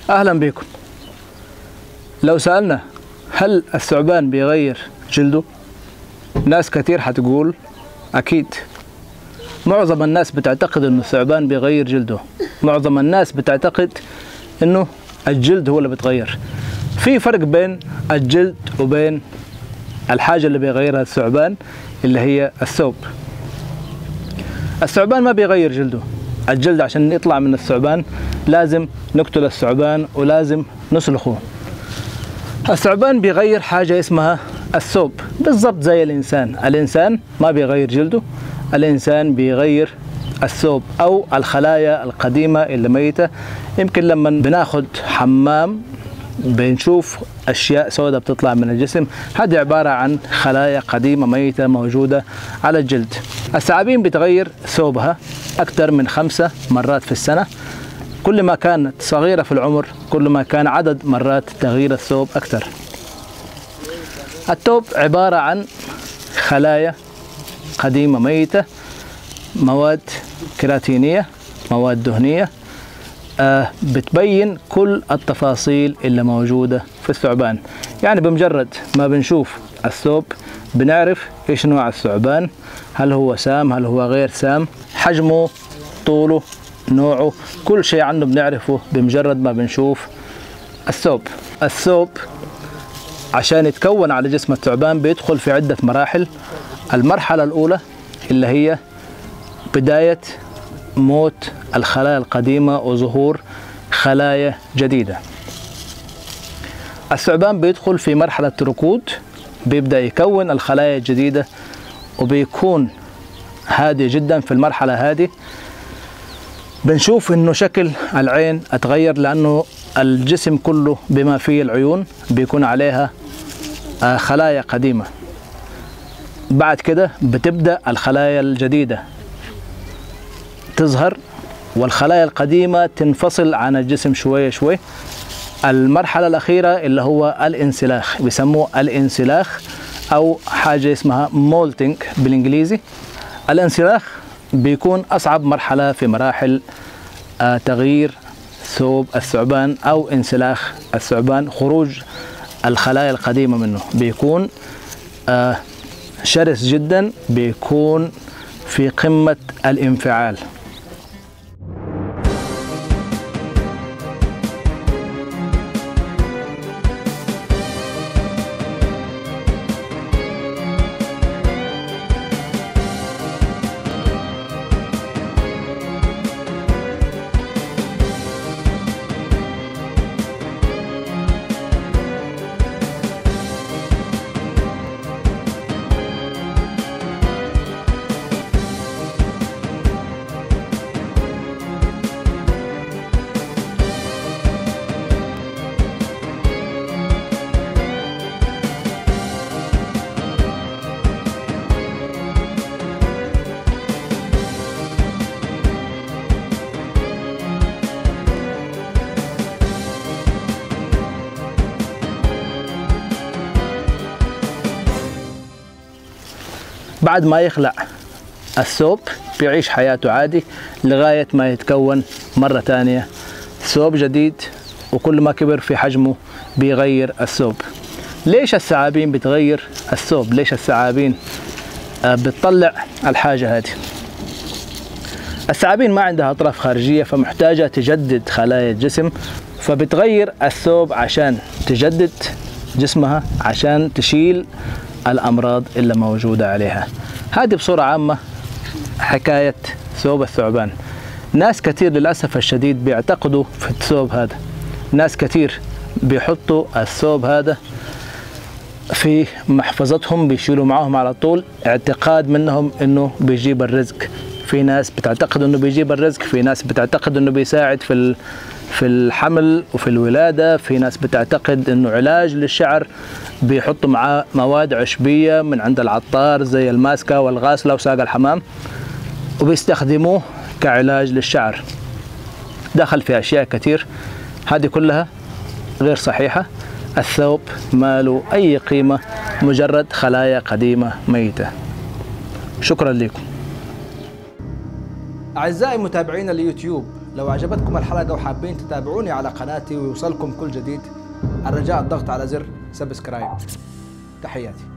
أهلا بكم. لو سألنا هل الثعبان بيغير جلده؟ ناس كتير هتقول أكيد. معظم الناس بتعتقد إنه الثعبان بيغير جلده، معظم الناس بتعتقد إنه الجلد هو اللي بتغير. في فرق بين الجلد وبين الحاجة اللي بيغيرها الثعبان اللي هي الثوب. الثعبان ما بيغير جلده. الجلد عشان يطلع من الثعبان لازم نقتل الثعبان ولازم نسلخه. الثعبان بيغير حاجة اسمها الثوب، بالضبط زي الإنسان. الإنسان ما بيغير جلده، الإنسان بيغير الثوب أو الخلايا القديمة اللي ميتة. يمكن لما بناخد حمام بنشوف أشياء سوداء بتطلع من الجسم، هذه عبارة عن خلايا قديمة ميتة موجودة على الجلد. الثعابين بتغير ثوبها أكثر من 5 مرات في السنة. كل ما كانت صغيرة في العمر كل ما كان عدد مرات تغيير الثوب أكثر. الثوب عبارة عن خلايا قديمة ميتة، مواد كيراتينية، مواد دهنية، بتبين كل التفاصيل اللي موجودة في الثعبان. يعني بمجرد ما بنشوف الثوب بنعرف ايش نوع الثعبان، هل هو سام، هل هو غير سام، حجمه، طوله، نوعه، كل شيء عنه بنعرفه بمجرد ما بنشوف الثوب. الثوب عشان يتكون على جسم الثعبان بيدخل في عدة مراحل. المرحلة الأولى اللي هي بداية موت الخلايا القديمة وظهور خلايا جديدة. الثعبان بيدخل في مرحلة ركود، بيبدأ يكون الخلايا الجديدة وبيكون هادي جدا. في المرحلة هذه بنشوف انه شكل العين اتغير، لانه الجسم كله بما فيه العيون بيكون عليها خلايا قديمة. بعد كده بتبدأ الخلايا الجديدة تظهر والخلايا القديمة تنفصل عن الجسم شوية شوي. المرحلة الأخيرة اللي هو الانسلاخ، بيسموه الانسلاخ أو حاجة اسمها مولتنج بالإنجليزي. الانسلاخ بيكون أصعب مرحلة في مراحل تغيير ثوب الثعبان أو انسلاخ الثعبان. خروج الخلايا القديمة منه بيكون شرس جدا، بيكون في قمة الانفعال. بعد ما يخلع الثوب بيعيش حياته عادي لغاية ما يتكون مرة تانية ثوب جديد، وكل ما كبر في حجمه بيغير الثوب. ليش الثعابين بتغير الثوب؟ ليش الثعابين بتطلع الحاجة هذه؟ الثعابين ما عندها أطراف خارجية فمحتاجة تجدد خلايا الجسم، فبتغير الثوب عشان تجدد جسمها، عشان تشيل الأمراض اللي موجودة عليها. هذه بصورة عامة حكاية ثوب الثعبان. ناس كتير للأسف الشديد بيعتقدوا في الثوب هذا، ناس كتير بيحطوا الثوب هذا في محفظتهم بيشيلوا معاهم على طول، اعتقاد منهم انه بيجيب الرزق. في ناس بتعتقد انه بيجيب الرزق، في ناس بتعتقد انه بيساعد في الحمل وفي الولادة، في ناس بتعتقد انه علاج للشعر، بيحطوا معاه مواد عشبية من عند العطار زي الماسكة والغاسلة وساق الحمام وبيستخدموه كعلاج للشعر. دخل في أشياء كتير، هذه كلها غير صحيحة. الثوب ما له أي قيمة، مجرد خلايا قديمة ميتة. شكرا لكم. أعزائي متابعين اليوتيوب، لو عجبتكم الحلقة وحابين تتابعوني على قناتي ويوصلكم كل جديد، الرجاء الضغط على زر سبسكرايب. تحياتي.